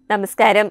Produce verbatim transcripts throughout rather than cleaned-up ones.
നമസ്കാരം.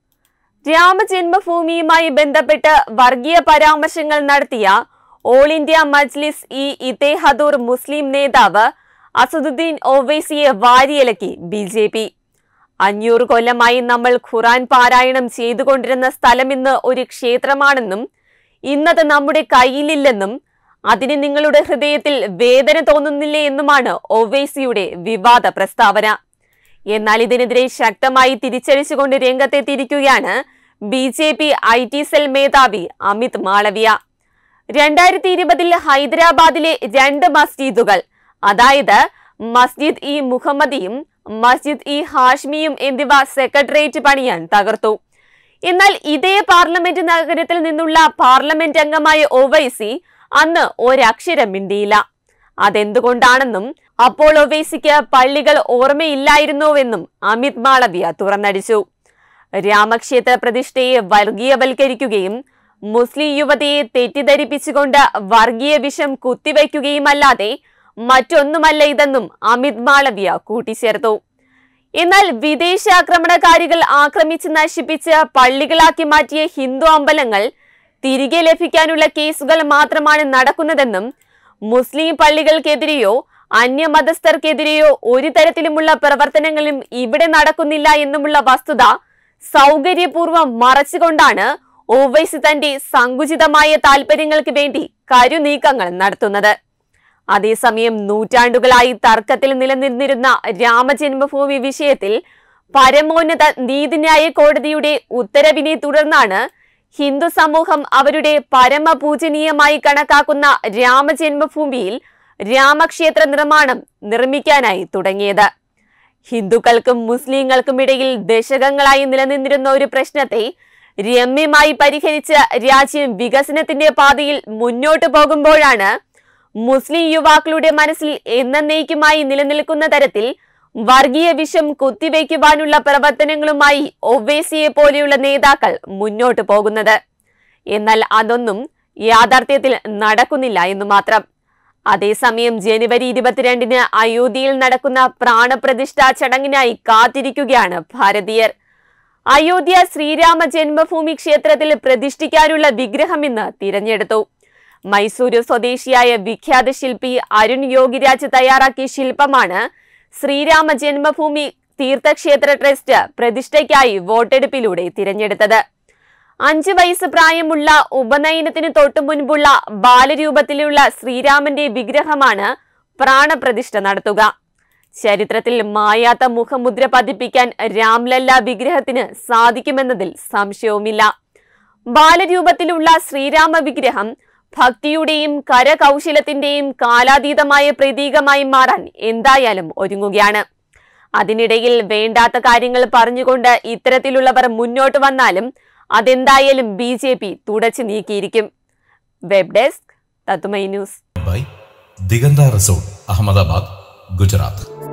രാമജന്മഭൂമിയുമായി ബന്ധപ്പെട്ട് വർഗീയ പരാമർശങ്ങൾ നടത്തിയ ഓൾ ഇന്ത്യ മജ്ലിസ് ഇ ഇത്തേഹദുർ മുസ്ലിം നേതാവ് അസദുദ്ദീൻ ഒവൈസിയെ വാരിയലക്കി ബി ജെ പി. അഞ്ഞൂറ് കൊല്ലമായി നമ്മൾ ഖുറാൻ പാരായണം ചെയ്തുകൊണ്ടിരുന്ന സ്ഥലം ഇന്ന് ഒരു ക്ഷേത്രമാണെന്നും ഇന്നത് നമ്മുടെ കയ്യിലില്ലെന്നും അതിന് നിങ്ങളുടെ ഹൃദയത്തിൽ വേദന തോന്നുന്നില്ലേ എന്നുമാണ് ഒവൈസിയുടെ വിവാദ പ്രസ്താവന. എന്നാൽ ഇതിനെതിരെ ശക്തമായി തിരിച്ചടിച്ചുകൊണ്ട് രംഗത്തെത്തിയിരിക്കുകയാണ് B J P I T cell മേധാവി അമിത് മാളവിയ. രണ്ടായിരത്തി ഇരുപതിൽ ഹൈദരാബാദിലെ രണ്ട് മസ്ജിദുകൾ, അതായത് മസ്ജിദ് ഇ മുഹമ്മദിയും മസ്ജിദ് ഇ ഹാഷ്മിയും എന്നിവ സെക്രട്ടേറിയറ്റ് പണിയാൻ തകർത്തു. എന്നാൽ ഇതേ പാർലമെന്റ് നഗരത്തിൽ നിന്നുള്ള പാർലമെന്റ് അംഗമായ ഒവൈസി അന്ന് ഒരക്ഷരം മിണ്ടിയില്ല. അതെന്തുകൊണ്ടാണെന്നും അപ്പോൾ ഒവൈസിക്ക് പള്ളികൾ ഓർമ്മയില്ലായിരുന്നുവെന്നും അമിത് മാളവിയ തുറന്നടിച്ചു. രാമക്ഷേത്ര പ്രതിഷ്ഠയെ വർഗീയവൽക്കരിക്കുകയും മുസ്ലിം യുവതിയെ തെറ്റിദ്ധരിപ്പിച്ചുകൊണ്ട് വർഗീയ വിഷം കുത്തിവയ്ക്കുകയുമല്ലാതെ മറ്റൊന്നുമല്ല ഇതെന്നും അമിത് മാളവിയ കൂട്ടിച്ചേർത്തു. എന്നാൽ വിദേശാക്രമണകാരികൾ ആക്രമിച്ച് നശിപ്പിച്ച് പള്ളികളാക്കി മാറ്റിയ ഹിന്ദു അമ്പലങ്ങൾ തിരികെ ലഭിക്കാനുള്ള കേസുകൾ മാത്രമാണ് നടക്കുന്നതെന്നും മുസ്ലിം പള്ളികൾക്കെതിരെയോ അന്യമതസ്ഥർക്കെതിരെയോ ഒരു തരത്തിലുമുള്ള പ്രവർത്തനങ്ങളും ഇവിടെ നടക്കുന്നില്ല എന്നുമുള്ള വസ്തുത സൗകര്യപൂർവ്വം മറച്ചുകൊണ്ടാണ് ഒവൈസി തന്റെ സങ്കുചിതമായ താല്പര്യങ്ങൾക്ക് വേണ്ടി കരുനീക്കങ്ങൾ നടത്തുന്നത്. അതേസമയം നൂറ്റാണ്ടുകളായി തർക്കത്തിൽ നിലനിന്നിരുന്ന രാമജന്മഭൂമി വിഷയത്തിൽ പരമോന്നത നീതിന്യായ കോടതിയുടെ ഉത്തരവിനെ തുടർന്നാണ് ഹിന്ദു സമൂഹം അവരുടെ പരമപൂജനീയമായി കണക്കാക്കുന്ന രാമജന്മഭൂമിയിൽ രാമക്ഷേത്ര നിർമ്മാണം നിർമ്മിക്കാനായി തുടങ്ങിയത്. ഹിന്ദുക്കൾക്കും മുസ്ലിങ്ങൾക്കും ഇടയിൽ ദശകങ്ങളായി നിലനിന്നിരുന്ന ഒരു പ്രശ്നത്തെ രമ്യമായി പരിഹരിച്ച് രാജ്യം വികസനത്തിന്റെ പാതയിൽ മുന്നോട്ടു പോകുമ്പോഴാണ് മുസ്ലിം യുവാക്കളുടെ മനസ്സിൽ എന്നേക്കുമായി നിലനിൽക്കുന്ന തരത്തിൽ വർഗീയ വിഷം കുത്തിവയ്ക്കുവാനുള്ള പ്രവർത്തനങ്ങളുമായി ഒവൈസിയെ പോലെയുള്ള നേതാക്കൾ മുന്നോട്ടു പോകുന്നത്. എന്നാൽ അതൊന്നും യാഥാർത്ഥ്യത്തിൽ നടക്കുന്നില്ല എന്നു മാത്രം. അതേസമയം ജനുവരി ഇരുപത്തിരണ്ടിന് അയോധ്യയിൽ നടക്കുന്ന പ്രാണപ്രതിഷ്ഠാ ചടങ്ങിനായി കാത്തിരിക്കുകയാണ് ഭാരതീയർ. അയോധ്യ ശ്രീരാമ ജന്മഭൂമി ക്ഷേത്രത്തിൽ പ്രതിഷ്ഠിക്കാനുള്ള വിഗ്രഹം ഇന്ന് തിരഞ്ഞെടുത്തു. മൈസൂരു സ്വദേശിയായ വിഖ്യാത ശില്പി അരുൺ യോഗിരാജ് തയ്യാറാക്കിയ ശില്പമാണ് ശ്രീരാമ ജന്മഭൂമി തീർത്ഥക്ഷേത്ര ട്രസ്റ്റ് പ്രതിഷ്ഠയ്ക്കായി വോട്ടെടുപ്പിലൂടെ തിരഞ്ഞെടുത്തത്. അഞ്ചു വയസ്സ് പ്രായമുള്ള ഉപനയനത്തിന് തൊട്ടു മുൻപുള്ള ബാലരൂപത്തിലുള്ള ശ്രീരാമന്റെ വിഗ്രഹമാണ് പ്രാണപ്രതിഷ്ഠ നടത്തുക. ചരിത്രത്തിൽ മായാത്ത മുഖമുദ്ര പതിപ്പിക്കാൻ രാംലല്ല വിഗ്രഹത്തിന് സാധിക്കുമെന്നതിൽ സംശയവുമില്ല. ബാലരൂപത്തിലുള്ള ശ്രീരാമ വിഗ്രഹം ഭക്തിയുടെയും കരകൗശലത്തിന്റെയും കാലാതീതമായ പ്രതീകമായി മാറാൻ എന്തായാലും ഒരുങ്ങുകയാണ്. അതിനിടയിൽ വേണ്ടാത്ത കാര്യങ്ങൾ പറഞ്ഞുകൊണ്ട് ഇത്തരത്തിലുള്ളവർ മുന്നോട്ട് വന്നാലും അതെന്തായാലും ബി ജെ പി തുടച്ചു നീക്കിയിരിക്കും. വെബ് ഡെസ്ക് തത്തുമൈ ന്യൂസ്. ദിഗന്ത റിസോർട്ട്, അഹമ്മദാബാദ്, ഗുജറാത്ത്.